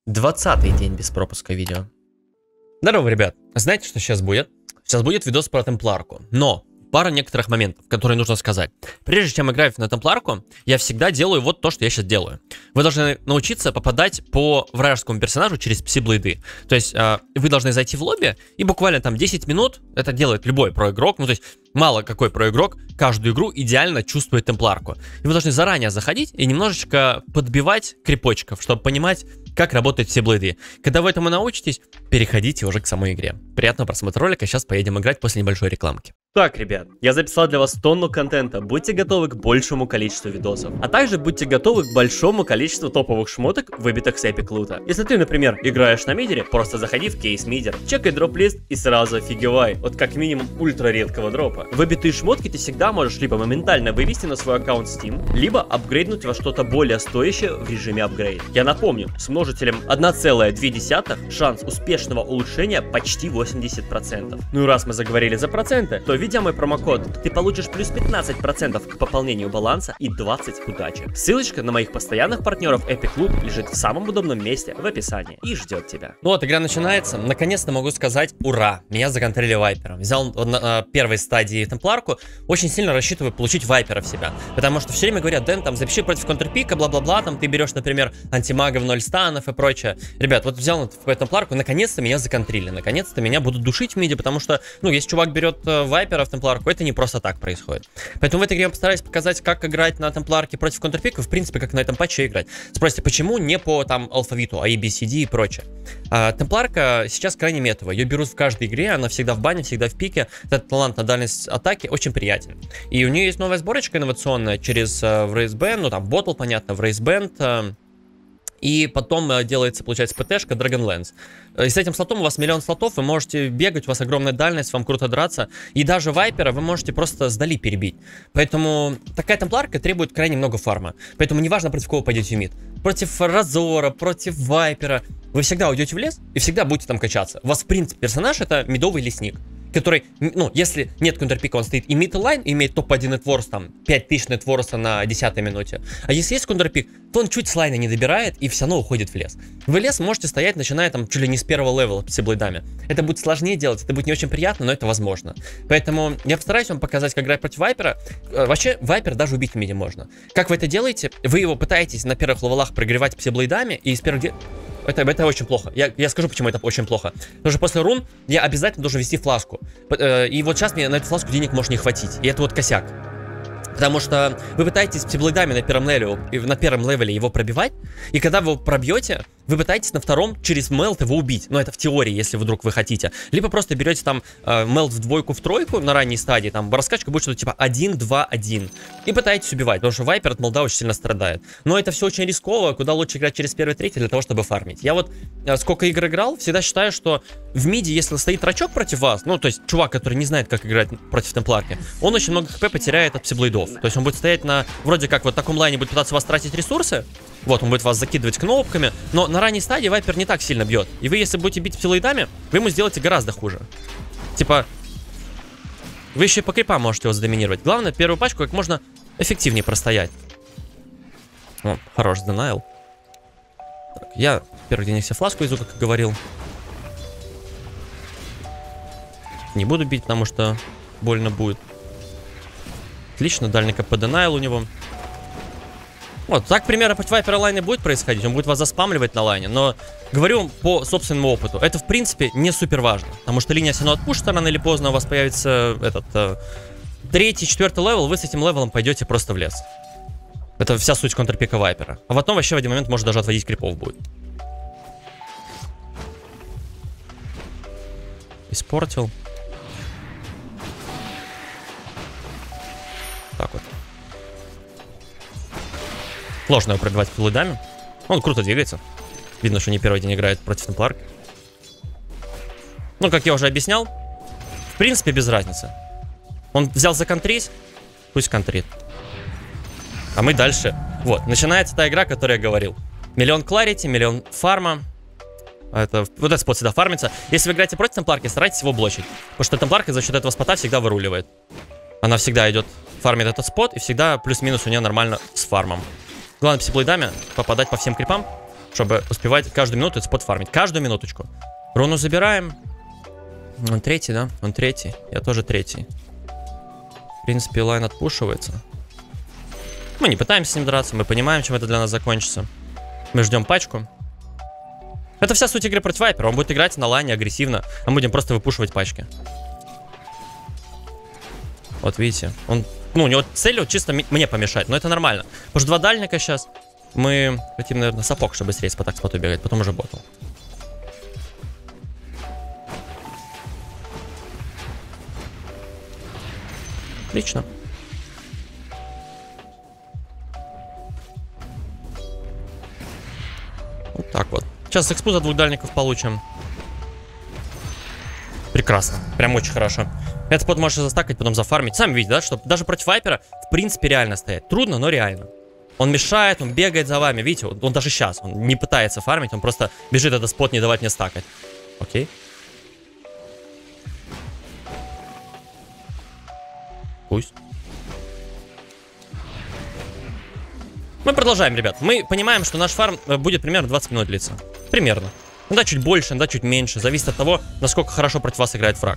20-й день без пропуска видео. Здорово, ребят. Знаете, что сейчас будет? Сейчас будет видос про темпларку. Но пара некоторых моментов, которые нужно сказать. Прежде чем играть на темпларку, я всегда делаю вот то, что я сейчас делаю. Вы должны научиться попадать по вражескому персонажу через пси-блейды. То есть вы должны зайти в лобби, и буквально там 10 минут, это делает любой проигрок, ну то есть мало какой проигрок, каждую игру идеально чувствует темпларку. И вы должны заранее заходить и немножечко подбивать крипочков, чтобы понимать, как работают все блейды. Когда вы этому научитесь, переходите уже к самой игре. Приятного просмотра ролика, сейчас поедем играть после небольшой рекламки. Так, ребят, я записал для вас тонну контента, будьте готовы к большему количеству видосов. А также будьте готовы к большому количеству топовых шмоток, выбитых с эпик лута. Если ты, например, играешь на мидере, просто заходи в кейс мидер, чекай дроп-лист и сразу офигевай от как минимум ультра редкого дропа. Выбитые шмотки ты всегда можешь либо моментально вывести на свой аккаунт Steam, либо апгрейднуть во что-то более стоящее в режиме апгрейд. Я напомню, с множителем 1,2 шанс успешного улучшения почти 80%. Ну и раз мы заговорили за проценты, то введя мой промокод, ты получишь плюс 15% к пополнению баланса и 20 к удаче. Ссылочка на моих постоянных партнеров Epic Loot лежит в самом удобном месте в описании и ждет тебя. Ну вот, игра начинается. Наконец-то могу сказать ура, меня законтрили вайпером. Взял на первой стадии темпларку, очень сильно рассчитываю получить вайпера в себя. Потому что все время говорят, Дэн, там запиши против контрпика, бла-бла-бла, там ты берешь, например, антимага в 0 станов и прочее. Ребят, вот взял в темпларку, наконец-то меня законтрили, наконец-то меня будут душить в миде, потому что, ну, если чувак берет вайпера в темпларку, это не просто так происходит. Поэтому в этой игре я постараюсь показать, как играть на темпларке против контрпика, в принципе, как на этом патче играть. Спросите, почему не по там алфавиту, A, B, C, D и прочее. Темпларка сейчас крайне метовая, ее берут в каждой игре, она всегда в бане, всегда в пике, этот талант на дальность атаки очень приятен. И у нее есть новая сборочка инновационная через Wraithband, ну там ботл, понятно, Wraithband. И потом делается, получается, ПТшка Dragonlance. И с этим слотом у вас миллион слотов, вы можете бегать, у вас огромная дальность, вам круто драться. И даже вайпера вы можете просто сдали перебить. Поэтому такая темпларка требует крайне много фарма. Поэтому неважно, против кого пойдете в мид. Против Разора, против вайпера. Вы всегда уйдете в лес и всегда будете там качаться. У вас, в принципе, персонаж это мидовый лесник, который, ну, если нет контрпика, он стоит и мид-лайн, имеет топ-1 нетворс, там, 5000 нетворса на 10-й минуте. А если есть контрпик, то он чуть с лайна не добирает и все равно уходит в лес. Вы лес можете стоять, начиная там чуть ли не с первого левела с блейдами. Это будет сложнее делать, это будет не очень приятно, но это возможно. Поэтому я постараюсь вам показать, как играть против вайпера. Вообще, вайпер даже убить в миде можно. Как вы это делаете? Вы его пытаетесь на первых левелах прогревать пси-блейдами, и из первых... Это очень плохо. Я скажу, почему это очень плохо. Потому что после рун я обязательно должен вести фласку. И вот сейчас мне на эту фласку денег может не хватить. И это вот косяк. Потому что вы пытаетесь пси-блейдами на первом левеле его пробивать, и когда вы его пробьете, вы пытаетесь на втором через мелт его убить. Но это в теории, если вдруг вы хотите. Либо просто берете там мелт в двойку, в тройку на ранней стадии, там раскачка будет что-то типа 1-2-1. И пытаетесь убивать, потому что вайпер от молда очень сильно страдает. Но это все очень рисково, куда лучше играть через первый, третий для того, чтобы фармить. Я вот сколько игр играл, всегда считаю, что в миде, если стоит рачок против вас, ну то есть чувак, который не знает, как играть против темпларки, он очень много хп потеряет от пси-блейдов. То есть он будет стоять на, вроде как вот таком лайне, будет пытаться вас тратить ресурсы. Вот, он будет вас закидывать кнопками. Но на ранней стадии вайпер не так сильно бьет. И вы, если будете бить пси-блейдами, вы ему сделаете гораздо хуже. Типа, вы еще и по крипам можете его задоминировать. Главное, первую пачку как можно эффективнее простоять. О, хорош денайл. Так, я первый день себе фласку везу, как и говорил. Не буду бить, потому что больно будет. Отлично, дальний КП денайл у него. Вот, так примерно против вайпера лайна будет происходить. Он будет вас заспамливать на лайне. Но говорю по собственному опыту. Это, в принципе, не супер важно. Потому что линия все равно отпушит рано или поздно. У вас появится этот третий, четвертый левел. Вы с этим левелом пойдете просто в лес. Это вся суть контрпика вайпера. А потом вообще в один момент может даже отводить крипов будет. Испортил. Так вот. Сложно его пробивать пси-блейдами. Он круто двигается. Видно, что не первый день играет против темпларки. Ну, как я уже объяснял, в принципе, без разницы. Он взял за контрить, пусть контрит. А мы дальше. Вот, начинается та игра, о которой я говорил. Миллион кларити, миллион фарма. Вот этот спот всегда фармится. Если вы играете против темпларки, старайтесь его блочить. Потому что темпларка за счет этого спота всегда выруливает. Она всегда идет, фармит этот спот, и всегда плюс-минус у нее нормально с фармом. Главное пси-блейдами попадать по всем крипам. чтобы успевать каждую минуту спот фармить. Каждую минуточку. Руну забираем. Он третий, да? Он третий. Я тоже третий. В принципе, лайн отпушивается. Мы не пытаемся с ним драться. Мы понимаем, чем это для нас закончится. Мы ждем пачку. Это вся суть игры против Вайпера. Он будет играть на лайне агрессивно, а мы будем просто выпушивать пачки. Вот видите. Он, ну, у него цель вот чисто мне помешать, но это нормально. Потому что 2 дальника сейчас. Мы хотим, наверное, сапог, чтобы быстрее по так споту бегать, потом уже ботл. Отлично. Вот так вот. Сейчас экспу за 2 дальников получим. Прекрасно. Прям очень хорошо. Этот спот можешь застакать, потом зафармить. Сами видите, да, что даже против Вайпера в принципе реально стоять. Трудно, но реально. Он мешает, он бегает за вами. Видите, он даже сейчас, он не пытается фармить, он просто бежит этот спот, не давать мне стакать. Окей. Пусть. Мы продолжаем, ребят. Мы понимаем, что наш фарм будет примерно 20 минут длиться. Примерно. Иногда чуть больше, иногда чуть меньше. Зависит от того, насколько хорошо против вас играет враг.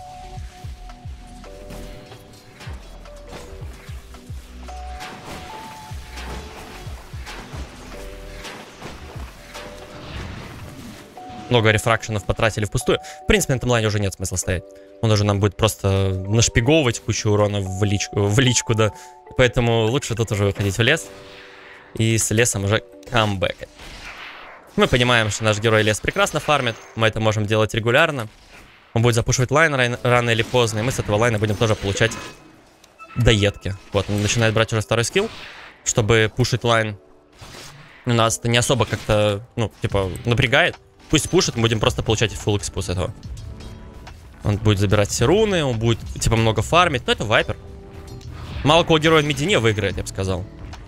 Много рефракшенов потратили впустую. В принципе, на этом лайне уже нет смысла стоять. Он уже нам будет просто нашпиговывать кучу урона в личку, да. Поэтому лучше тут уже выходить в лес. И с лесом уже камбэкать. Мы понимаем, что наш герой лес прекрасно фармит. Мы это можем делать регулярно. Он будет запушивать лайн рано или поздно. И мы с этого лайна будем тоже получать доедки. Вот, он начинает брать уже второй скилл, чтобы пушить лайн. У нас это не особо как-то, ну, типа, напрягает. Пусть пушит, мы будем просто получать фулл экспу с этого. Он будет забирать все руны, он будет, типа, много фармить. Но это Вайпер. Мало кого героя в миде не выиграет, я бы сказал.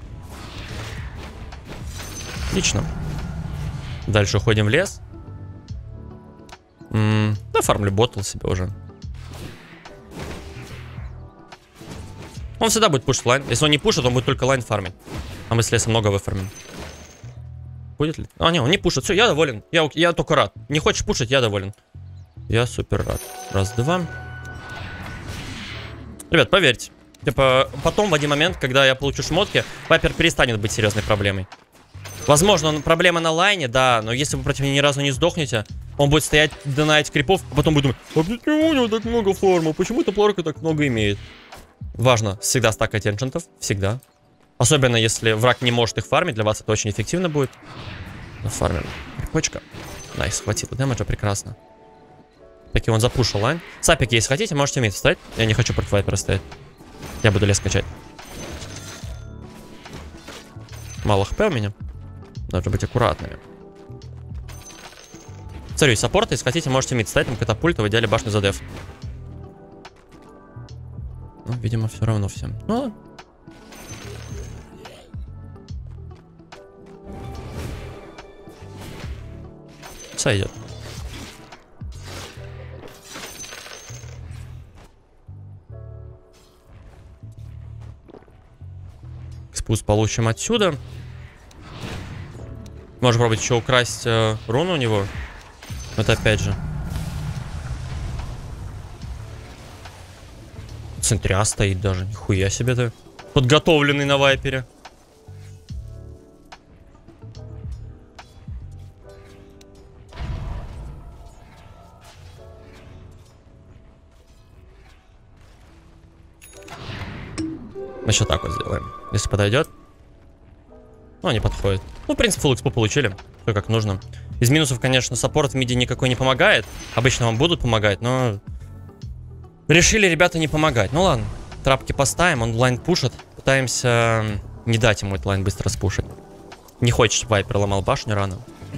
Отлично. Дальше уходим в лес. Да, фармлю ботл себе уже. Он всегда будет пушить лайн. Если он не пушит, он будет только лайн фармить. А мы с леса много выфармим. Будет ли? А, не, он не пушит. Все, я доволен. Я только рад. Не хочешь пушить, я доволен. Я супер рад. Раз, два. Ребят, поверьте. Типа, потом в один момент, когда я получу шмотки, Вайпер перестанет быть серьезной проблемой. Возможно, проблема на лайне, да, но если вы против него ни разу не сдохнете, он будет стоять, донать крипов, а потом будет думать, а почему у него так много фарма, почему эта пларка так много имеет? Важно всегда стакать энчантов, всегда. Особенно если враг не может их фармить, для вас это очень эффективно будет. Нафармим. Крипочка. Найс, хватило дэмэджа, прекрасно. Таки он запушил лайн. Сапик, если хотите, можете мид встать. Я не хочу против Вайпера стоять. Я буду лес качать. Мало хп у меня. Надо быть аккуратными. Смотрю, саппорт, если хотите, можете мид ставить, там катапульт, в идеале башню за деф. Ну, видимо, все равно всем. Ну ладно. Сойдет. Спуск получим отсюда. Можно пробовать еще украсть руну у него. Это опять же. Центря стоит даже. Нихуя себе ты. Подготовленный на Вайпере. Мы еще так вот сделаем. Если подойдет. Ну, не подходит. Ну, в принципе, фулл экспу получили. Все как нужно. Из минусов, конечно, саппорт в миде никакой не помогает. Обычно вам будут помогать, но... решили ребята не помогать. Ну ладно. Трапки поставим, он лайн пушит. Пытаемся не дать ему этот лайн быстро спушить. Не хочет, чтобы Вайпер ломал башню рано.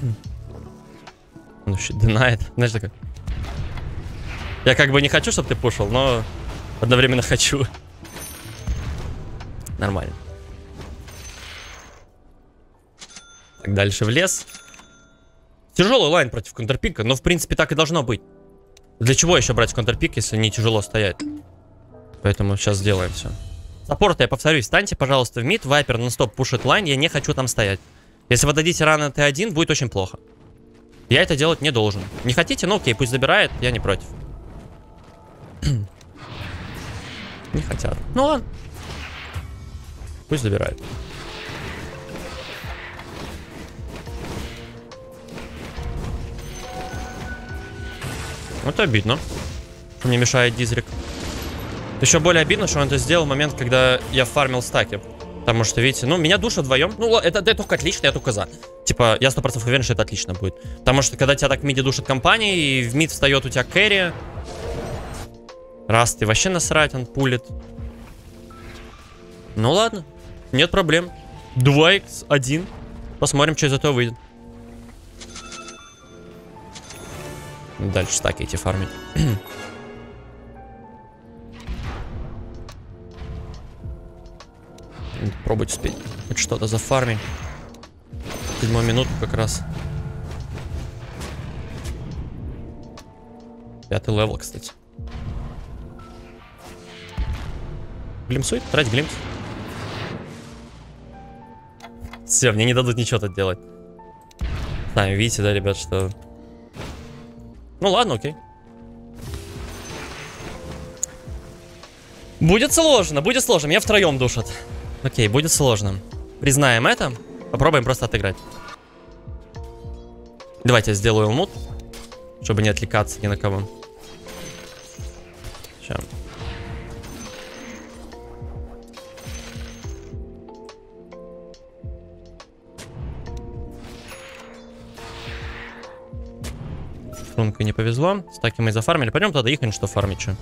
Он еще динает. Знаешь, такой... я как бы не хочу, чтобы ты пушил, но одновременно хочу. Нормально. Так, дальше в лес. Тяжелый лайн против контрпика, но в принципе так и должно быть. Для чего еще брать контрпик, если не тяжело стоять? Поэтому сейчас сделаем все. Саппорт, я повторюсь, станьте, пожалуйста, в мид. Вайпер нон-стоп пушит лайн, я не хочу там стоять. Если вы дадите рано Т1, будет очень плохо. Я это делать не должен. Не хотите? Ну окей, пусть забирает, я не против. Не хотят. Ну ладно. Пусть забирает. Это обидно, что мне мешает Дизрик. Еще более обидно, что он это сделал в момент, когда я фармил стаки. Потому что, видите, ну, меня душат вдвоем. Ну, это только отлично, я только за. Типа, я 100% уверен, что это отлично будет. Потому что, когда тебя так в миде душат компании, и в мид встает у тебя кэрри. Раз ты вообще насрать, он пулит. Ну, ладно. Нет проблем. 2х1. Посмотрим, что из этого выйдет. Дальше стаки эти фармить. Пробовать успеть хоть что-то зафармить. 7-ю минуту как раз. 5-й левел, кстати. Глимсуй, трать глимс. Все, мне не дадут ничего тут делать. Сами видите, да, ребят, что... Ну ладно, окей. Будет сложно, будет сложно. Меня втроем душат. Окей, будет сложно. Признаем это. Попробуем просто отыграть. Давайте я сделаю мут, чтобы не отвлекаться ни на кого. Сейчас. Шрункой не повезло. Стаки мы зафармили. Пойдем туда их, что фармить, что.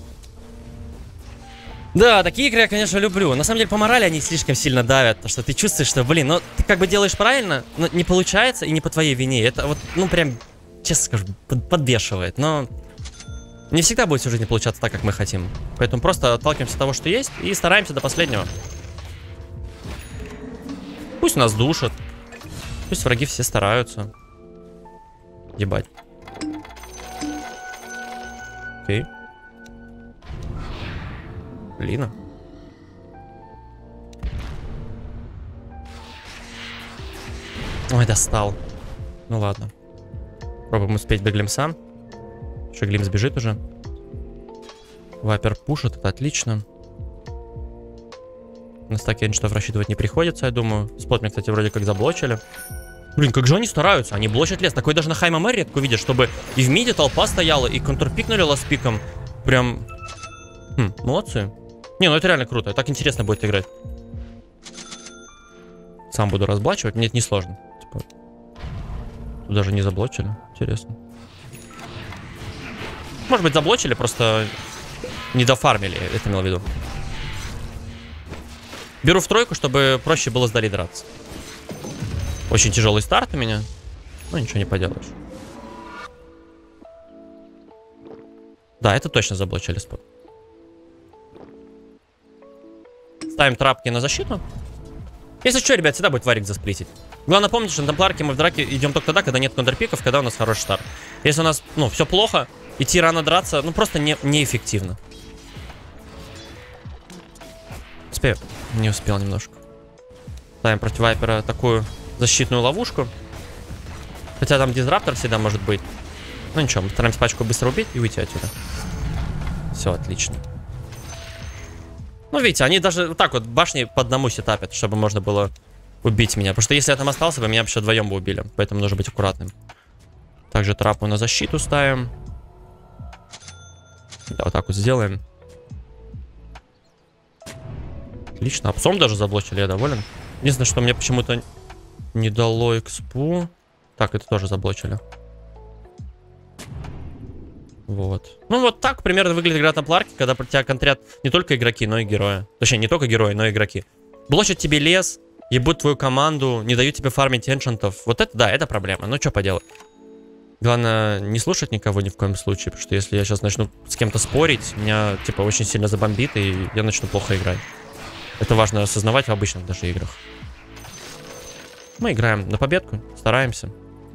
Да, такие игры я, конечно, люблю. На самом деле, по морали они слишком сильно давят. Потому что ты чувствуешь, что, блин, ну, ты как бы делаешь правильно, но не получается и не по твоей вине. Это вот, ну, прям, честно скажу, подбешивает. Но не всегда будет всю жизнь получаться так, как мы хотим. Поэтому просто отталкиваемся от того, что есть, и стараемся до последнего. Пусть нас душат. Пусть враги все стараются. Ебать. Окей. Лина. Ой, достал. Ну ладно. Пробуем успеть до глимса. Еще глимс бежит уже. Вайпер пушит, это отлично. На стаке эншитов рассчитывать не приходится, я думаю. Спот мне, кстати, вроде как заблочили. Блин, как же они стараются, они блочат лес. Такой даже на Хайма Мэр редко видишь, чтобы и в миде толпа стояла, и контрпикнули ласпиком. Прям... молодцы. Не, ну это реально круто, так интересно будет играть. Сам буду разблачивать, мне это не сложно. Типа, тут даже не заблочили, интересно. Может быть заблочили, просто не дофармили, это имел в виду. Беру в тройку, чтобы проще было с Дали драться. Очень тяжелый старт у меня, но ничего не поделаешь. Да, это точно заблочили спот. Ставим трапки на защиту. Если что, ребят, всегда будет варик засплитить. Главное помнить, что на темпларке мы в драке идем только тогда, когда нет контрпиков, когда у нас хороший старт. Если у нас, ну, все плохо, идти рано драться, ну, просто неэффективно. Успею? Не успел немножко. Ставим против вайпера такую защитную ловушку. Хотя там дизраптор всегда может быть. Ну ничего, мы стараемся пачку быстро убить и уйти отсюда. Все, отлично. Ну, видите, они даже вот так вот башни по одному сетапят, чтобы можно было убить меня. Потому что если я там остался бы, меня вообще вдвоем бы убили. Поэтому нужно быть аккуратным. Также трапу на защиту ставим. Да, вот так вот сделаем. Отлично. А псом даже заблочили, я доволен. Единственное, что мне почему-то не дало экспу. Так, это тоже заблочили. Вот. Ну, вот так примерно выглядит игра на темпларке, когда про тебя контрят не только игроки, но и герои. Точнее, не только герои, но и игроки. Блочат тебе лес, ебут твою команду, не дают тебе фармить эншентов. Вот это, да, это проблема. Ну, что поделать. Главное, не слушать никого ни в коем случае, потому что если я сейчас начну с кем-то спорить, меня, типа, очень сильно забомбит, и я начну плохо играть. Это важно осознавать в обычных даже играх. Мы играем на победку, стараемся.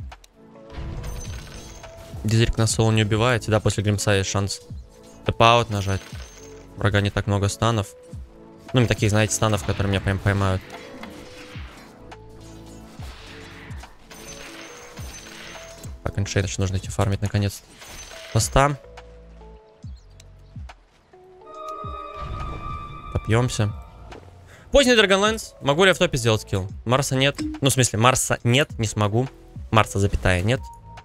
Дизрик на соло не убивает. Всегда после глимса есть шанс тэп-аут нажать. Врага не так много станов. Ну, не таких, знаете, станов, которые меня прям поймают. Так, иншей, значит, нужно идти фармить наконец. Поста. Попьемся. Поздний Dragonlance. Могу ли я в топе сделать килл? Марса нет. Ну, в смысле, Марса нет, не смогу. Марса, запятая, нет.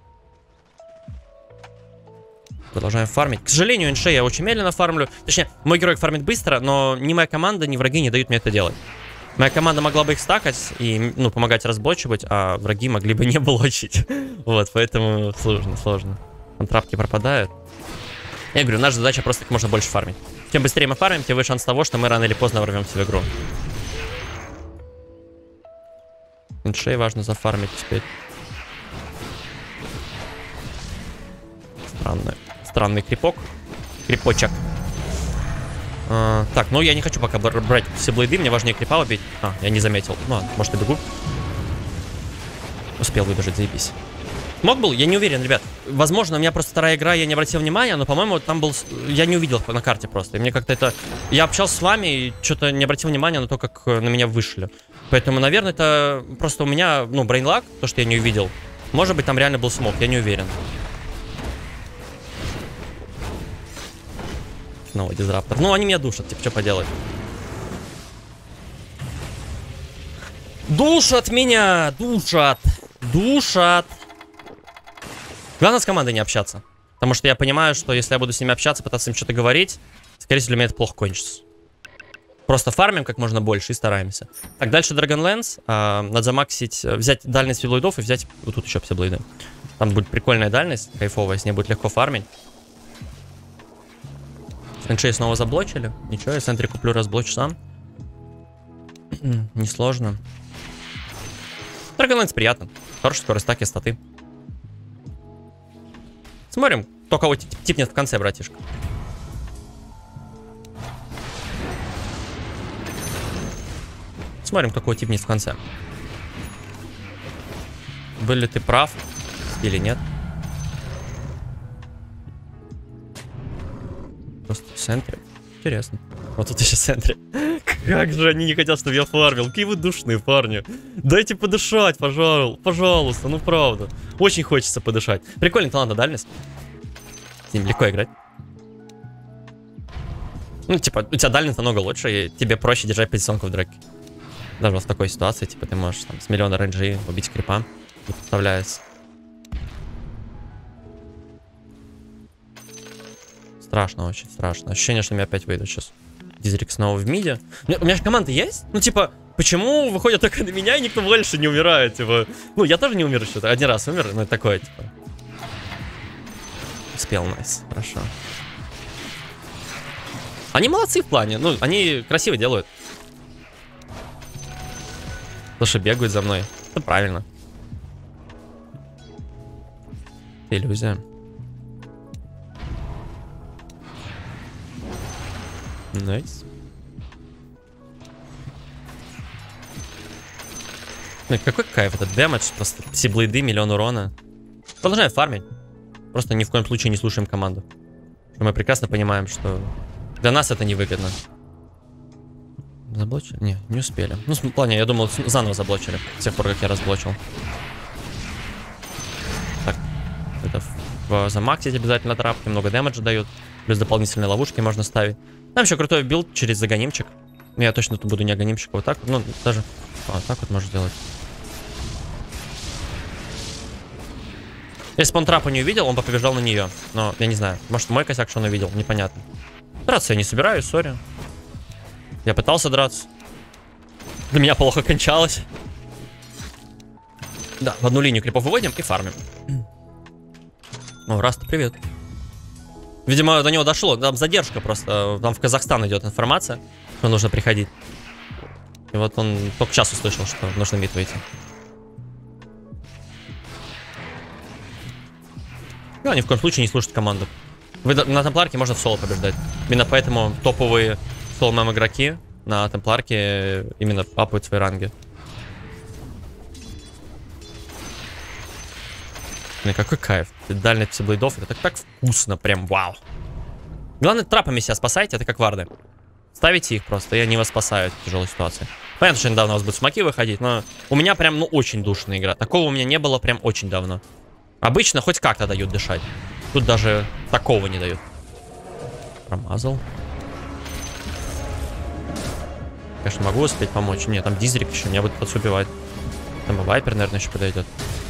Продолжаем фармить. К сожалению, иншей я очень медленно фармлю. Точнее, мой герой фармит быстро, но ни моя команда, ни враги не дают мне это делать. Моя команда могла бы их стакать и, ну, помогать разблочивать, а враги могли бы не блочить. Вот, поэтому сложно. Контрапки пропадают. Я говорю, наша задача просто как можно больше фармить. Чем быстрее мы фармим, тем выше шанс того, что мы рано или поздно ворвемся в игру. Иншей важно зафармить теперь. Странный крипок. Крипочек. Так, ну я не хочу пока брать все блейды, мне важнее крипа убить. А, я не заметил. Ну, может, я бегу. Успел выбежать, заебись. Мог был? Я не уверен, ребят. Возможно, у меня просто вторая игра, я не обратил внимания, но, по-моему, там был... Я не увидел на карте просто. И мне как-то это... Я общался с вами и что-то не обратил внимания на то, как на меня вышли. Поэтому, наверное, это просто у меня, ну, брейнлаг, то, что я не увидел. Может быть, там реально был смог, я не уверен. Снова дизраптор. Ну, они меня душат, типа, что поделать. Душат меня! Душат! Главное с командой не общаться. Потому что я понимаю, что если я буду с ними общаться, пытаться им что-то говорить, скорее всего, для меня это плохо кончится. Просто фармим как можно больше и стараемся. Так, дальше Dragonlance. Надо замаксить, взять дальность псиблоидов и взять вот тут еще псиблоиды. Там будет прикольная дальность, кайфовая, с ней будет легко фармить. Эншей снова заблочили. Ничего, я в центре куплю, разблочу сам. Несложно. Dragonlance приятно. Хорошая скорость таки, статы. Смотрим, кто кого типнет в конце, братишка. Смотрим, кто кого типнет в конце. Был ли ты прав или нет? Просто в центре. Интересно. Вот тут еще в центре. Как же они не хотят, чтобы я фармил. Какие вы душные парни. Дайте подышать, пожалуйста. Ну правда. Очень хочется подышать. Прикольный талант на дальность. С ним легко играть. Ну, типа, у тебя дальность намного лучше, и тебе проще держать позиционку в драке. Даже в такой ситуации, типа, ты можешь там с миллиона рейнджей убить крипа. Не подставляется. Страшно, очень страшно. Ощущение, что меня опять выйдут сейчас. Дизрик снова в миде. У меня же команда есть? Ну, типа, почему выходят только на меня, и никто больше не умирает? Типа, ну, я тоже не умер что-то. Один раз умер, но это такое, типа. Успел, найс. Хорошо. Они молодцы в плане. Ну, они красиво делают. Слушай, бегают за мной. Это правильно. Иллюзия. Найс. Ну, какой кайф этот дэмэдж. Просто псиблейды, миллион урона. Продолжаем фармить. Просто ни в коем случае не слушаем команду. Мы прекрасно понимаем, что для нас это невыгодно. Заблочили? Не, не успели. Ну, в плане, я думал, заново заблочили. С тех пор, как я разблочил. Так. Это замаксить обязательно трапки. Много дэмэджа дают. Плюс дополнительные ловушки можно ставить. Там еще крутой билд через загонимчик. Я точно тут буду не огонимчик. Вот так. Ну, даже... А, так вот можно сделать. Если бы он трапа не увидел, он бы побежал на нее. Но я не знаю. Может, мой косяк, что он увидел. Непонятно. Драться я не собираюсь, сори. Я пытался драться. Для меня плохо кончалось. Да, в одну линию крипов выводим и фармим. О, Раста, привет. Видимо, до него дошло. Там задержка просто. Там в Казахстан идет информация, что нужно приходить. И вот он только сейчас услышал, что нужно мид выйти. Ну, ни в коем случае не слушать команду. На темпларке можно в соло побеждать. Именно поэтому топовые соло-мем игроки на темпларке именно апают свои ранги. Ну, какой кайф. Дальность псиблейдов, это так вкусно, прям вау. Главное, трапами себя спасайте, это как варды. Ставите их просто, и они вас спасают в тяжелой ситуации. Понятно, что недавно у вас будут смоки выходить, но у меня прям, ну, очень душная игра. Такого у меня не было прям очень давно. Обычно хоть как-то дают дышать. Тут даже такого не дают. Промазал. Конечно, могу успеть помочь. Нет, там дизрик еще, меня будет подсубивать. Там вайпер, наверное, еще подойдет.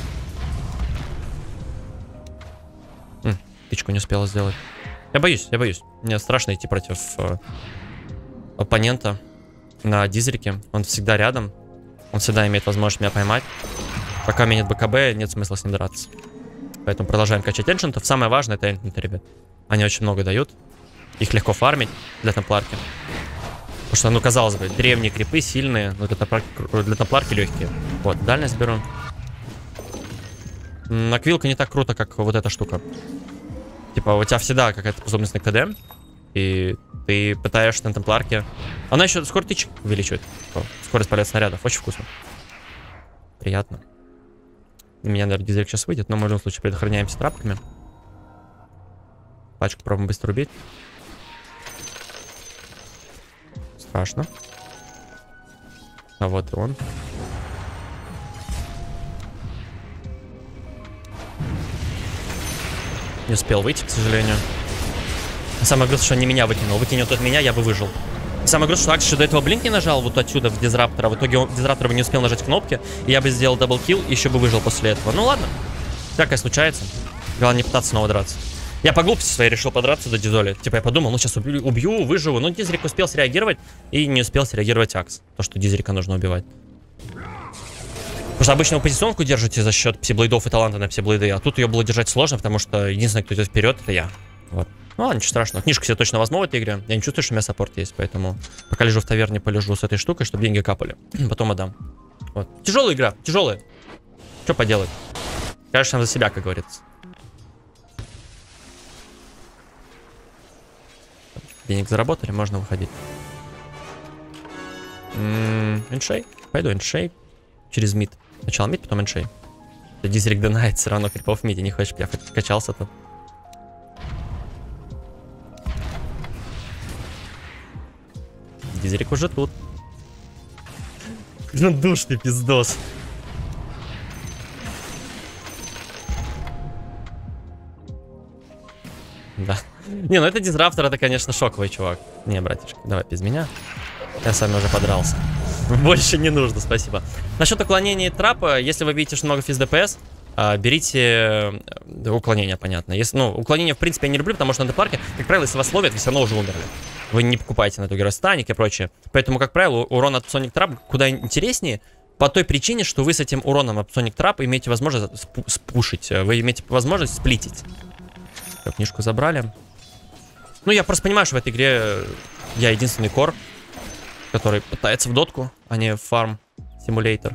Тычку не успела сделать. Я боюсь, я боюсь. Мне страшно идти против оппонента на дизрике. Он всегда рядом. Он всегда имеет возможность меня поймать. Пока у меня нет БКБ, нет смысла с ним драться. Поэтому продолжаем качать эншентов. Самое важное — это эншенты, ребят. Они очень много дают. Их легко фармить для темпларки. Потому что, ну, казалось бы, древние крипы сильные, но для темпларки легкие. Вот, дальность беру. Аквилка не так круто, как вот эта штука. Типа, у тебя всегда какая-то способность на КД. И ты пытаешься на темпларке. Она еще скорость тычек увеличивает. Скорость полета снарядов. Очень вкусно. Приятно. У меня, наверное, дизель сейчас выйдет, но в любом случае предохраняемся трапками. Пачку пробуем быстро убить. Страшно. А вот и он. Не успел выйти, к сожалению. Самое грустное, что он не меня выкинул. Выкинет тот меня, я бы выжил. Самое грустное, что Акс еще до этого блинк не нажал вот отсюда в дизраптора. В итоге дизраптор бы не успел нажать кнопки. И я бы сделал даблкил, и еще бы выжил после этого. Ну ладно. Всякое случается. Главное не пытаться снова драться. Я по глупости своей решил подраться до дизоли. Типа я подумал, ну сейчас убью, выживу. Но дизрик успел среагировать, и не успел среагировать Акс. То, что дизрика нужно убивать. Потому что обычно вы позиционку держите за счет псиблейдов и таланта на псиблейды. А тут ее было держать сложно, потому что единственный, кто идет вперед, это я. Вот. Ну ладно, ничего страшного. Книжку себе точно возьму в этой игре. Я не чувствую, что у меня саппорт есть, поэтому пока лежу в таверне, полежу с этой штукой, чтобы деньги капали. Потом отдам. Вот. Тяжелая игра, тяжелая. Что поделать? Конечно, за себя, как говорится. Денег заработали, можно выходить. Эншей. Пойду эншей. Через мид. Сначала мид, потом эншей. Дизрик донает, все равно крипов в миде. Не хочешь, я качался тут. Дизрик уже тут. Душный пиздос. Да. Не, ну это дизраптор, это, конечно, шоковый чувак. Не, братишка, давай без меня. Я с вами уже подрался. Больше не нужно, спасибо. Насчет уклонения трапа, если вы видите, что много физ ДПС, берите уклонение, понятно. Если, ну, уклонение, в принципе, я не люблю, потому что на парке, как правило, если вас ловят, вы все равно уже умерли. Вы не покупаете на эту игру Станик и прочее. Поэтому, как правило, урон от Sonic Trap куда интереснее, по той причине, что вы с этим уроном от Sonic Trap имеете возможность спушить. Вы имеете возможность сплитить. Так, книжку забрали. Ну, я просто понимаю, что в этой игре я единственный кор, который пытается в дотку, а не в фарм симулятор.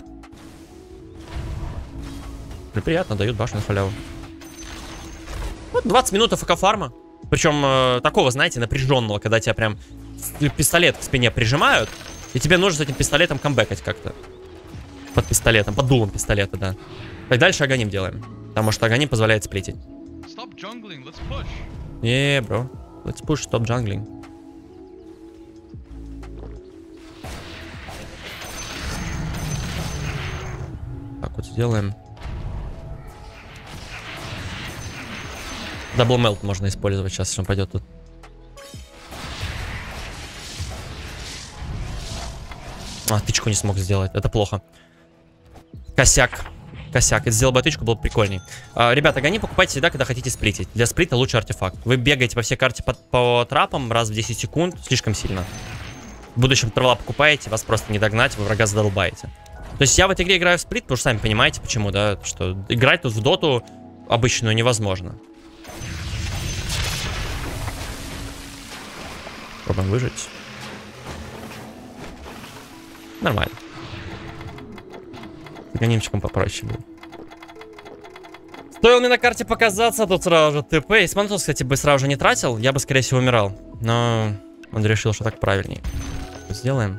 Приятно, дают башню на халяву. Вот 20 минут АФК фарма. Причем такого, знаете, напряженного, когда тебя прям пистолет к спине прижимают, и тебе нужно с этим пистолетом камбэкать как-то. Под пистолетом, под дулом пистолета, да. Так дальше аганим делаем. Потому что аганим позволяет сплитить. Бро. Let's push, stop jungling. Так вот сделаем. Дабл мелт можно использовать сейчас, если он пойдет тут. А, тычку не смог сделать. Это плохо. Косяк. Косяк. Если сделал бы тычку, было бы прикольней. Ребята, гони покупайте всегда, когда хотите сплитить. Для сплита лучше артефакт. Вы бегаете по всей карте по трапам раз в 10 секунд. Слишком сильно. В будущем трава покупаете, вас просто не догнать, вы врага задолбаете. То есть я в этой игре играю в сплит, потому что сами понимаете почему, да? Что играть тут в доту обычную невозможно. Пробуем выжить. Нормально. С гонимчиком попроще будет. Стоило мне на карте показаться, тут сразу же ТП. Если бы он, кстати, бы сразу же не тратил, я бы, скорее всего, умирал. Но он решил, что так правильнее. Сделаем.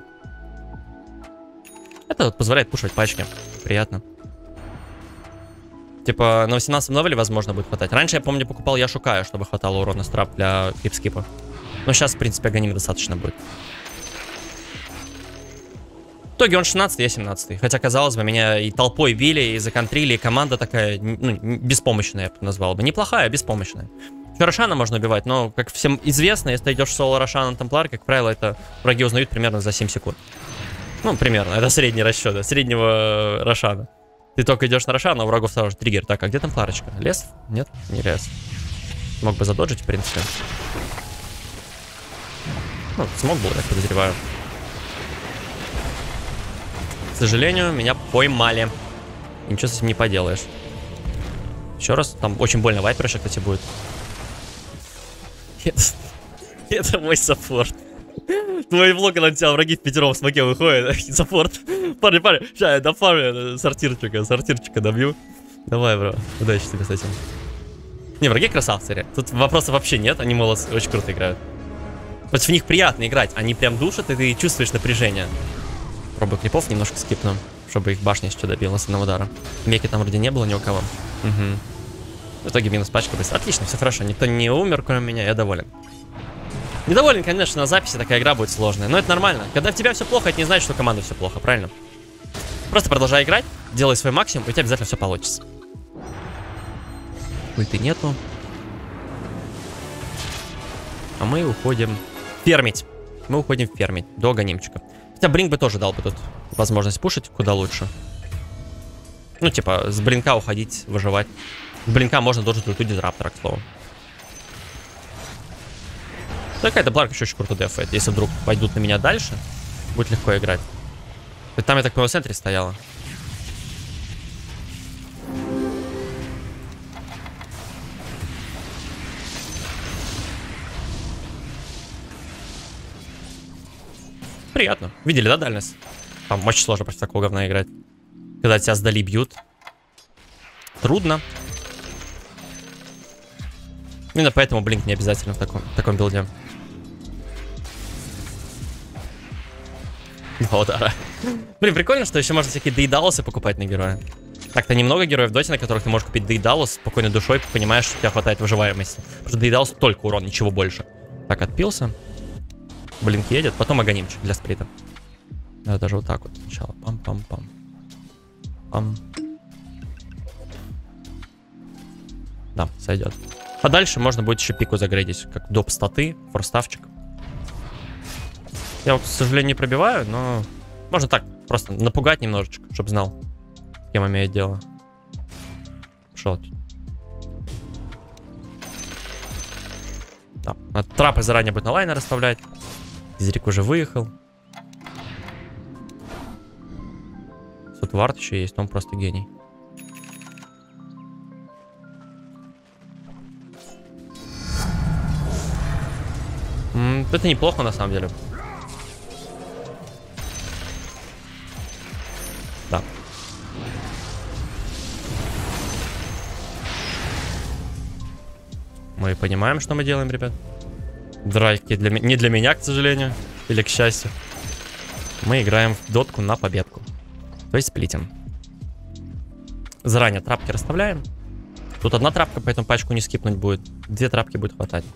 Это вот позволяет пушивать пачки. Приятно. Типа на 18 левеле, возможно, будет хватать. Раньше, я помню, покупал Яшукая, чтобы хватало урона с трап для крипскипа. Но сейчас, в принципе, аганима достаточно будет. В итоге он 16, я 17. Хотя, казалось бы, меня и толпой били, и законтрили, и команда такая, ну, беспомощная, я бы назвал бы. Неплохая, беспомощная. Рошана можно убивать, но, как всем известно, если ты идешь в соло Рошана на Темплар, как правило, это враги узнают примерно за 7 секунд. Ну, примерно, это средний расчет, среднего Рошана. Ты только идешь на Рошана, а у врагов сразу же триггер. Так, а где Темпларочка? Лес? Нет, не лес. Мог бы задоджить, в принципе. Ну, смог был, я подозреваю. К сожалению, меня поймали. Ничего с этим не поделаешь. Еще раз, там очень больно вайпер еще, кстати, будет. Это мой саппорт. Твой влог на тебя враги в пятером в смоке выходят. Саппорт. Парни, сейчас я дофармлю сортирчика добью. Давай, бро, удачи тебе с этим. Не, враги красавцы, тут вопросов вообще нет, они молодцы, очень круто играют. Против них приятно играть, они прям душат, и ты чувствуешь напряжение. Пробую клипов немножко скипну, чтобы их башня еще добила с одного удара. Меки там вроде не было ни у кого. Угу. В итоге минус пачка быстро. Отлично, все хорошо, никто не умер, кроме меня, я доволен. Недоволен, конечно, на записи такая игра будет сложная, но это нормально. Когда в тебя все плохо, это не значит, что команда все плохо, правильно? Просто продолжай играть, делай свой максимум, и у тебя обязательно все получится. Ульты нету. А мы уходим фермить. Мы уходим фермить до гонимчика. Хотя Блинк бы тоже дал бы тут возможность пушить куда лучше. Ну, типа, с Блинка уходить, выживать. С Блинка можно дожить ульту Дизраптора, к слову. Такая-то Бларк еще очень круто дефает. Если вдруг пойдут на меня дальше, будет легко играть. Ведь там, я так понял, в центре стояла. Приятно. Видели, да, дальность? Там очень сложно против такого говна играть. Когда тебя сдали, бьют. Трудно. Именно поэтому Блинк не обязательно в таком билде. Два удара. Блин, прикольно, что еще можно всякие Дейдалосы покупать на героя. Так-то немного героев в доте, на которых ты можешь купить Дейдалос с спокойной душой, понимаешь, что у тебя хватает выживаемости. Потому что Дейдалос только урон, ничего больше. Так, отпился. Блинк едет, потом аганимчик для сплита. Да, даже вот так вот сначала. Пам-пам-пам. Пам. Да, сойдет. А дальше можно будет еще пику загрейдить, как доп статы, форставчик. Я вот, к сожалению, не пробиваю, но можно так, просто напугать немножечко, чтобы знал, с кем имеет дело. Шот. Да, надо трапы заранее будет на лайнер расставлять. Изрик уже выехал. Тут вард еще есть, он просто гений. Это неплохо на самом деле. Да. Мы понимаем, что мы делаем, ребят. Драйки не для меня, к сожалению. Или к счастью. Мы играем в дотку на победку. То есть сплитим. Заранее трапки расставляем. Тут одна трапка, поэтому пачку не скипнуть будет. 2 трапки будет хватать.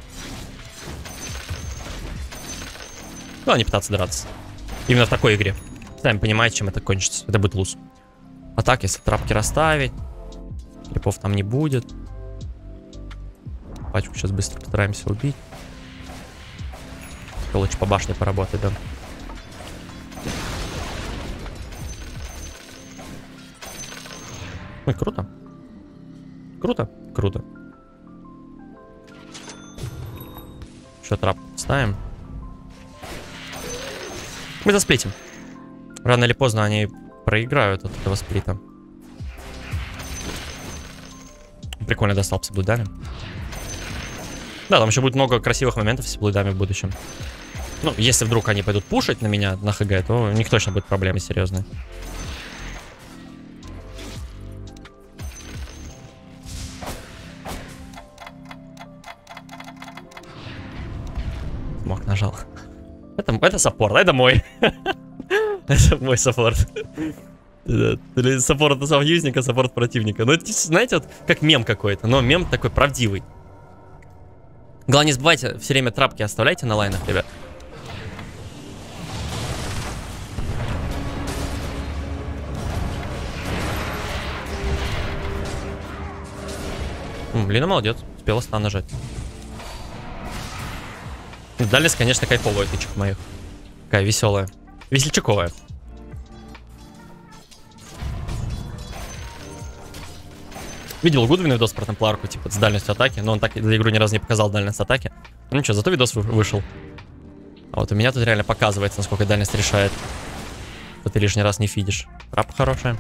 Ну, а не пытаться драться. Именно в такой игре. Сами понимаете, чем это кончится. Это будет луз. А так, если трапки расставить, крипов там не будет. Пачку сейчас быстро постараемся убить. Лучше по башне поработать, да. Ой, круто. Круто? Круто. Еще трап ставим. Мы засплитим. Рано или поздно они проиграют от этого сплита. Прикольно достал с блудами. Да, там еще будет много красивых моментов с блудами в будущем. Ну, если вдруг они пойдут пушить на меня, на ХГ, то у них точно будет проблемы серьезные. Мог нажал. Это саппорт, это мой. Это мой саппорт. Саппорт союзника, саппорт противника. Ну, знаете, вот как мем какой-то, но мем такой правдивый. Главное, не забывайте, все время трапки оставляйте на лайнах, ребят. Лина молодец. Успела стан нажать. Дальность, конечно, кайфовая тычек моих. Такая веселая. Весельчаковая. Видел Гудвин видос про темпларку, типа, с дальностью атаки, но он так за игру ни разу не показал дальность атаки. Ну ничего, зато видос вышел. А вот у меня тут реально показывается, насколько дальность решает. Что ты лишний раз не фидишь. Трапа хорошая.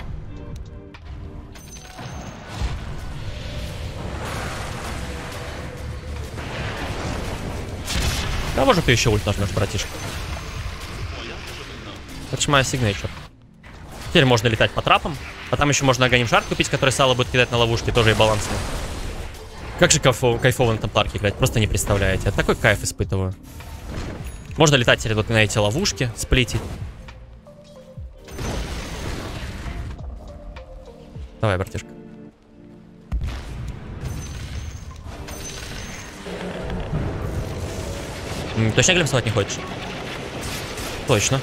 Да, может, ты еще ульт нажмешь, братишка. Отжимаю сигнейчер. Теперь можно летать по трапам. А там еще можно агоним шар купить, который Сало будет кидать на ловушки, тоже и балансный. Как же кайфово на темпларке играть, просто не представляете. Я такой кайф испытываю. Можно летать теперь вот на эти ловушки, сплитить. Давай, братишка. Точно глимсовать не хочешь? Точно.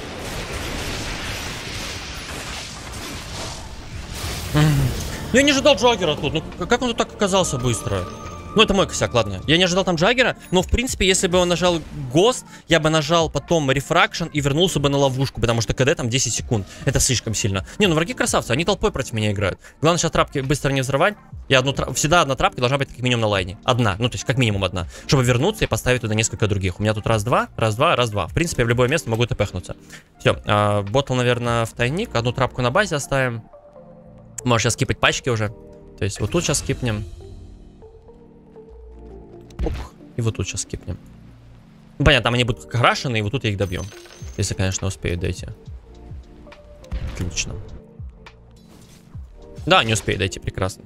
Я не ожидал Джаггера тут. Ну как он тут так оказался быстро? Ну это мой косяк, ладно. Я не ожидал там Джаггера, но в принципе, если бы он нажал Ghost, я бы нажал потом Refraction и вернулся бы на ловушку, потому что КД там 10 секунд. Это слишком сильно. Не, ну враги красавцы, они толпой против меня играют. Главное сейчас трапки быстро не взрывать. И всегда одна трапка должна быть как минимум на лайне. Одна, ну то есть как минимум одна. Чтобы вернуться и поставить туда несколько других. У меня тут раз-два, раз-два, раз-два. В принципе, в любое место могу тпхнуться. Все, ботл, наверное, в тайник. Одну трапку на базе оставим. Можешь сейчас скипать пачки уже. То есть вот тут сейчас скипнем. Оп, и вот тут сейчас скипнем. Ну, понятно, там они будут крашены, и вот тут я их добью. Если, конечно, успеют дойти. Отлично. Да, не успеют дойти, прекрасно.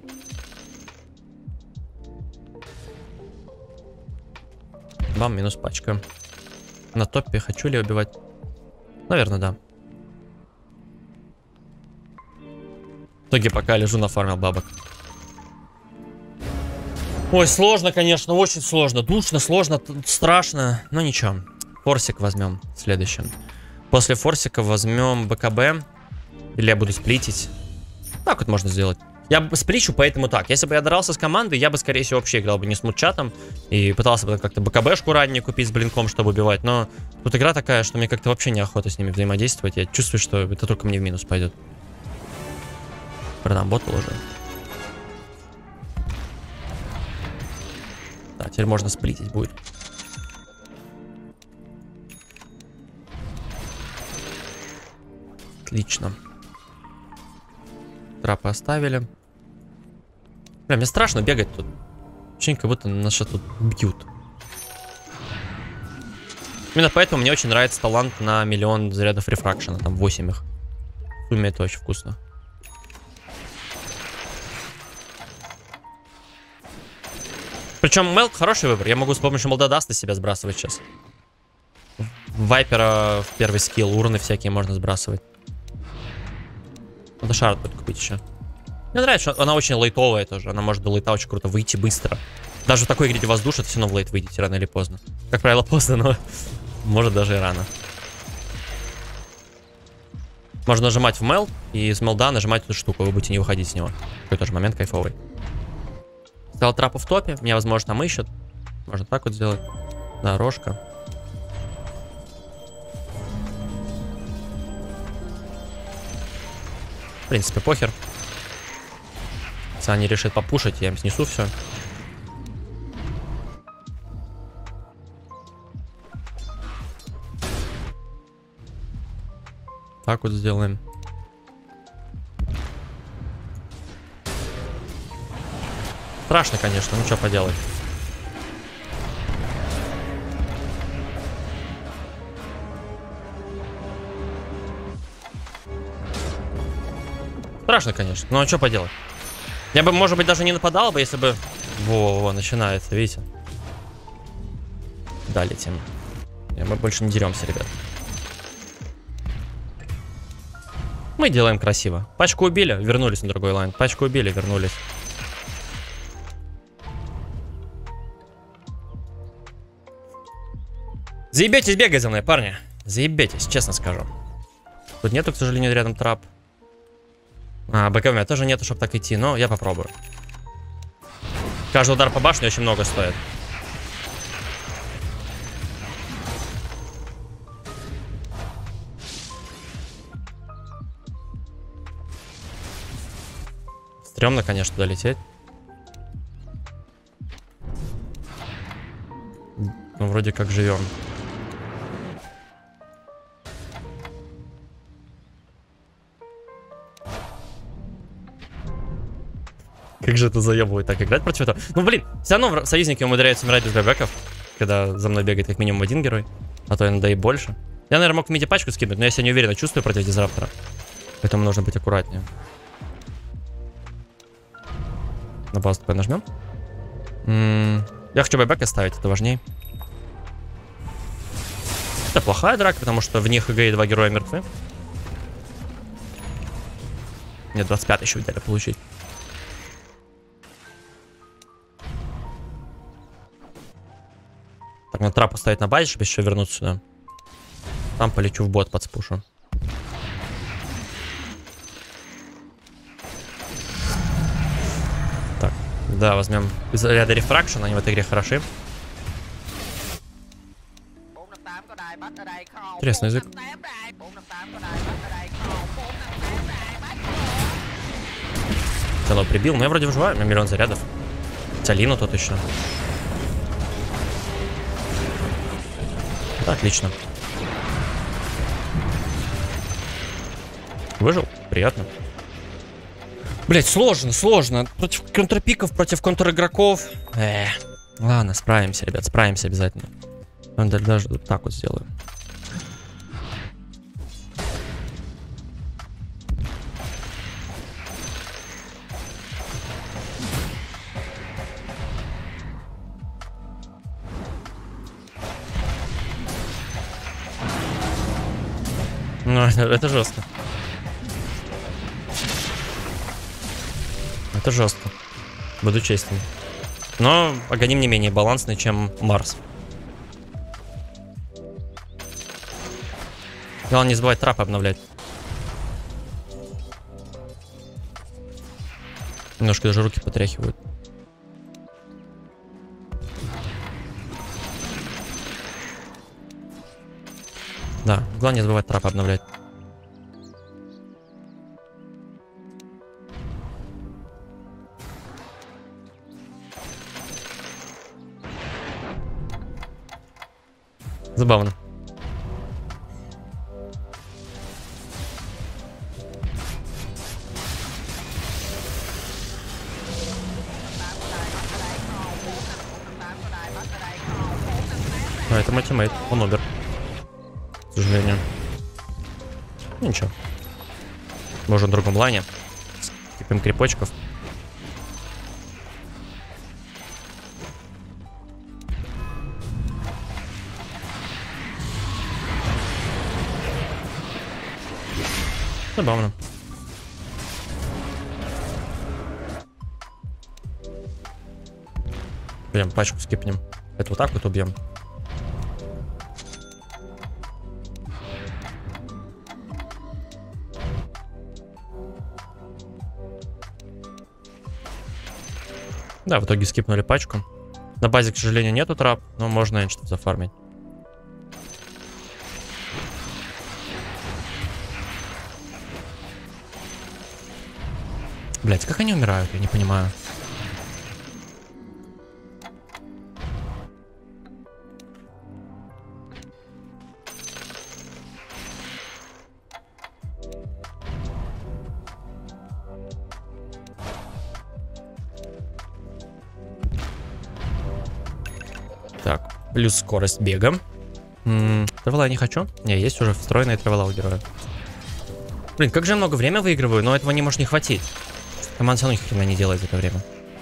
Бам, минус пачка. На топе хочу ли убивать? Наверное, да. В итоге пока лежу нафармил бабок. Ой, сложно, конечно, очень сложно. Душно, сложно, страшно. Но ничего. Форсик возьмем следующим. После форсика возьмем БКБ. Или я буду сплитить. Так вот можно сделать. Я спличу, поэтому так. Если бы я дрался с командой, я бы, скорее всего, вообще играл бы не с мутчатом. И пытался бы как-то БКБшку ранее купить с блинком, чтобы убивать. Но тут игра такая, что мне как-то вообще неохота с ними взаимодействовать. Я чувствую, что это только мне в минус пойдет. Продам ботл уже. Да, теперь можно сплитить будет. Отлично. Трапы оставили. Бля, мне страшно бегать тут. Очень как будто нас сейчас тут бьют. Именно поэтому мне очень нравится талант на 1 000 000 зарядов рефракшена. Там 8 их. В сумме это очень вкусно. Причем Мелк хороший выбор. Я могу с помощью Молдодаста себя сбрасывать сейчас. Вайпера в первый скилл, урны всякие можно сбрасывать. Надо шард будет купить еще. Мне нравится, что она очень лейтовая тоже. Она может до лейта очень круто выйти быстро. Даже в такой игре, где вас душат, все равно в лейт выйдете рано или поздно. Как правило, поздно, но может даже и рано. Можно нажимать в мел и из мелда нажимать эту штуку. Вы будете не выходить с него. Такой тоже момент кайфовый. Сказал трапу в топе. Меня, возможно, там ищут. Можно так вот сделать. Дорожка. В принципе, похер. Если они решат попушить, я им снесу все. Так вот сделаем. Страшно, конечно, ну что поделать. Страшно, конечно, ну а что поделать. Я бы, может быть, даже не нападал бы, если бы... Во-во, начинается, видите? Да, летим. Мы больше не деремся, ребят. Мы делаем красиво. Пачку убили, вернулись на другой лайн. Пачку убили, вернулись. Заебетесь бегать за мной, парни. Заебетесь, честно скажу. Тут нету, к сожалению, рядом трап. БК у меня тоже нету, чтобы так идти, но я попробую. Каждый удар по башне очень много стоит. Стремно, конечно, долететь. Ну, вроде как живем. Как же это заебывает так играть против этого? Ну, блин, все равно союзники умудряются умирать без байбеков, когда за мной бегает как минимум один герой, а то иногда и больше. Я, наверное, мог в миде пачку скинуть, но я себя неуверенно чувствую против дизраптора. Поэтому нужно быть аккуратнее. На базу такой нажмем. Я хочу байбек оставить, это важнее. Это плохая драка, потому что в них ХГ и 2 героя мертвы. Мне 25 еще дали получить. Так, надо трап поставить на базе, чтобы еще вернуться сюда. Там полечу в бот под спушу. Так, да, возьмем из ряда рефракшн, они в этой игре хороши. Интересный язык. Цело прибил, но я вроде выживаю, у меня миллион зарядов. Тялину тут еще. Да, отлично. Выжил? Приятно. Блять, сложно. Против контрпиков, против контр-игроков. Ладно, справимся, ребят, справимся обязательно. Даже вот так вот сделаю. Ну, это жестко. Это жестко. Буду честен. Но Аганим не менее балансный, чем Марс. Главное не забывать трап обновлять. Немножко даже руки потряхивают. Да, главное не забывать трап обновлять. Забавно. А, это мой тиммейт, он умер. К сожалению. Ну, ничего. Может, в другом лайне. Скипим крипочков. Забавно. Прям пачку скипнем. Это вот так вот убьем. Да, в итоге скипнули пачку. На базе, к сожалению, нету трап, но можно, наверное, что-то зафармить. Блять, как они умирают, я не понимаю. Так, плюс скорость бега. Тревела я не хочу. Не, есть уже встроенные тревела у героя. Блин, как же я много времени выигрываю, но этого не может не хватить. Команда все равно ни хрена не делает за это время.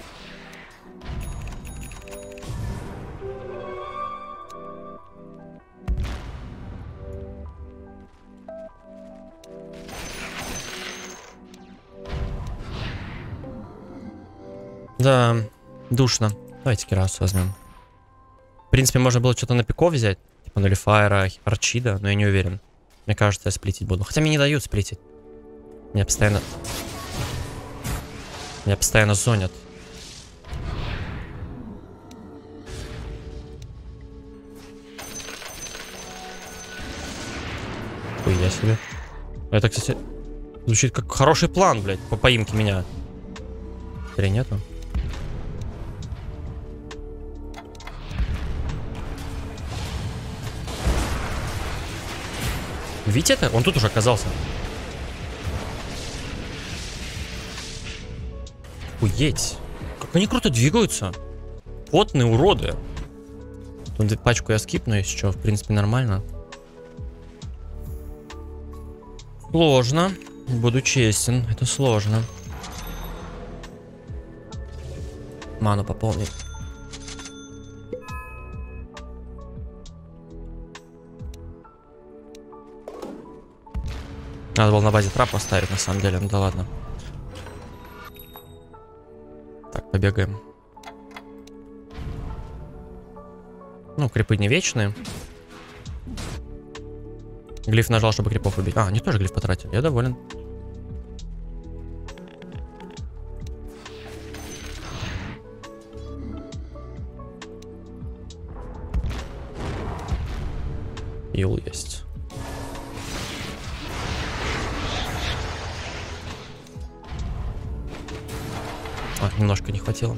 Да, душно. Давайте Кирасу возьмем. В принципе, можно было что-то на пиков взять. Типа Нулифайра, Арчида, но я не уверен. Мне кажется, я сплитить буду. Хотя мне не дают сплитить. Меня постоянно зонят. Нихуя себе. Это, кстати, звучит как хороший план, блядь, по поимке меня. Или нету? Видите это? Он тут уже оказался. Охуеть. Как они круто двигаются. Потные уроды. Тут пачку я скипну, если что, в принципе, нормально. Сложно. Буду честен, это сложно. Ману пополнить. Надо было на базе трап поставить, на самом деле. Ну да ладно. Так, побегаем. Ну, крипы не вечные. Глиф нажал, чтобы крипов убить. А, они тоже глиф потратили. Я доволен. Юл есть. А, немножко не хватило.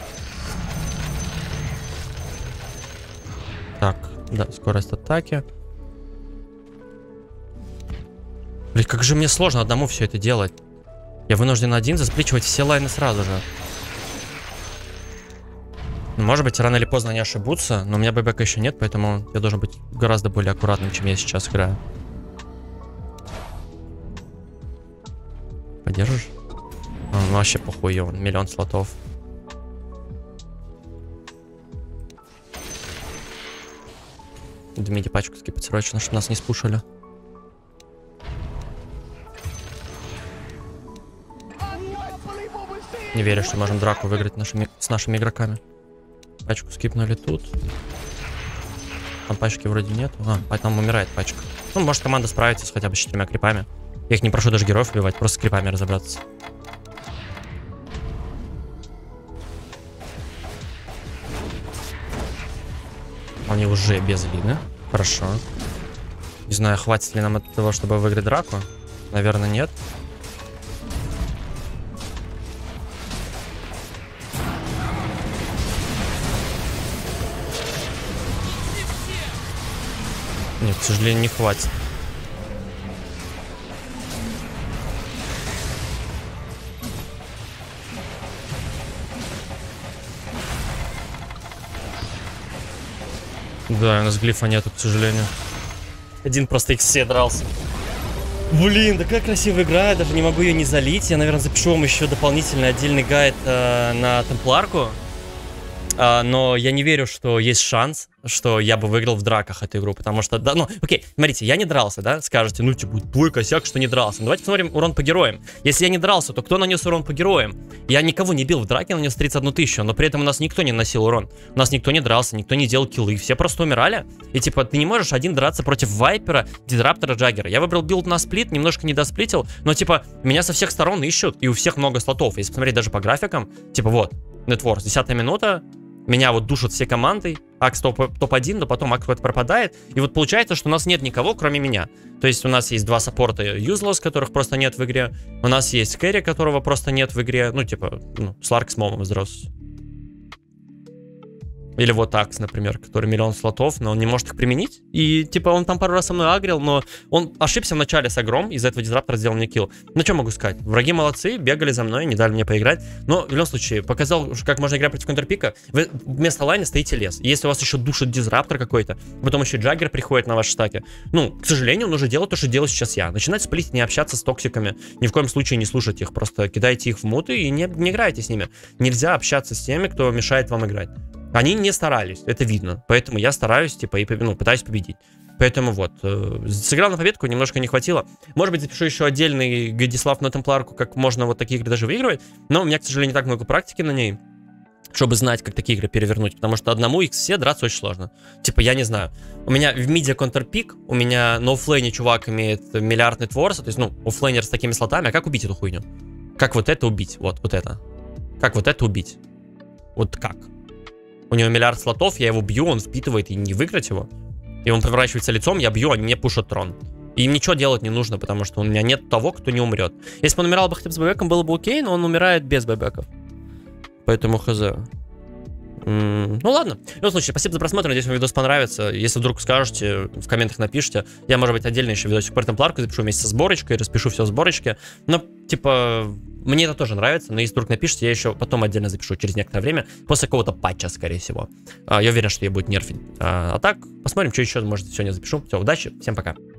Так, да, скорость атаки. Блин, как же мне сложно одному все это делать. Я вынужден один заспличивать все лайны сразу же. Может быть, рано или поздно не ошибутся, но у меня бэбэка еще нет, поэтому я должен быть гораздо более аккуратным, чем я сейчас играю. Поддержишь? Ну, вообще похуй, он миллион слотов. Дмиди пачку скипать срочно, чтобы нас не спушили. Не верю, что можем драку выиграть с нашими игроками. Пачку скипнули тут. Там пачки вроде нет. А, там умирает пачка. Ну, может, команда справится с хотя бы с 4 крипами. Я их не прошу даже героев убивать, просто с крипами разобраться. Они уже без лины. Хорошо. Не знаю, хватит ли нам от того, чтобы выиграть драку. Наверное, нет. Нет, к сожалению, не хватит. Да, у нас глифа нету, к сожалению. Один просто XC дрался. Блин, такая красивая игра, я даже не могу ее не залить. Я, наверное, запишу вам еще дополнительный отдельный гайд на темпларку. Но я не верю, что есть шанс, что я бы выиграл в драках эту игру, потому что, да, ну, окей, смотрите, я не дрался, да, скажете, ну, типа, твой косяк, что не дрался. Ну, давайте посмотрим урон по героям. Если я не дрался, то кто нанес урон по героям? Я никого не бил в драке, нанес 31 тысячу, но при этом у нас никто не наносил урон. У нас никто не дрался, никто не делал киллы, все просто умирали. И, типа, ты не можешь один драться против Вайпера, Дизраптора, Джаггера. Я выбрал билд на сплит, немножко не досплитил, но, типа, меня со всех сторон ищут, и у всех много слотов. Если посмотреть даже по графикам, типа, вот, Netwars, 10-я минута. Меня вот душат все команды, Акс топ-1, но потом Акс пропадает. И вот получается, что у нас нет никого, кроме меня. То есть у нас есть два саппорта Useless, которых просто нет в игре. У нас есть Кэрри, которого просто нет в игре. Ну, типа, ну, Сларк с Момом взрос. Или вот Акс, например, который миллион слотов, но он не может их применить. И, типа, он там пару раз со мной агрил, но он ошибся в начале с агром, из-за этого Дизраптор сделал мне килл. Ну, что могу сказать? Враги молодцы, бегали за мной, не дали мне поиграть. Но, в любом случае, показал, как можно играть против контрпика. Вы вместо лайна стоите лес. Если у вас еще душит Дизраптор какой-то, потом еще Джаггер приходит на ваши стаки. Ну, к сожалению, нужно делать то, что делаю сейчас я. Начинать сплитить, не общаться с токсиками. Ни в коем случае не слушать их. Просто кидайте их в муты и не играйте с ними. Нельзя общаться с теми, кто мешает вам играть. Они не старались, это видно. Поэтому я стараюсь, типа, и пытаюсь победить. Поэтому вот, сыграл на победку, немножко не хватило. Может быть, запишу еще отдельный Гадислав на темпларку, как можно вот такие игры даже выигрывать. Но у меня, к сожалению, не так много практики на ней, чтобы знать, как такие игры перевернуть. Потому что одному их все драться очень сложно. Типа, я не знаю. У меня в миде контрпик, у меня на оффлейне чувак имеет миллиард нетворса, то есть, ну, оффлейнер с такими слотами. А как убить эту хуйню? Как вот это убить? Вот это. Как вот это убить? Вот как? У него миллиард слотов, я его бью, он впитывает, и не выиграть его. И он проворачивается лицом, я бью, они мне пушат трон. Им ничего делать не нужно, потому что у меня нет того, кто не умрет. Если бы он умирал бы хотя бы с бэбэком, было бы окей, но он умирает без бэбэков. Поэтому хз. Ну ладно. В любом случае, спасибо за просмотр. Надеюсь, вам видос понравится. Если вдруг скажете, в комментах напишите. Я, может быть, отдельно еще видосик про темпларку запишу вместе со сборочкой, распишу все в сборочке. Но, типа, мне это тоже нравится. Но если вдруг напишите, я еще потом отдельно запишу через некоторое время. После какого-то патча, скорее всего. Я уверен, что ее будет нерфить. А так, посмотрим, что еще, может, сегодня запишу. Все, удачи, всем пока.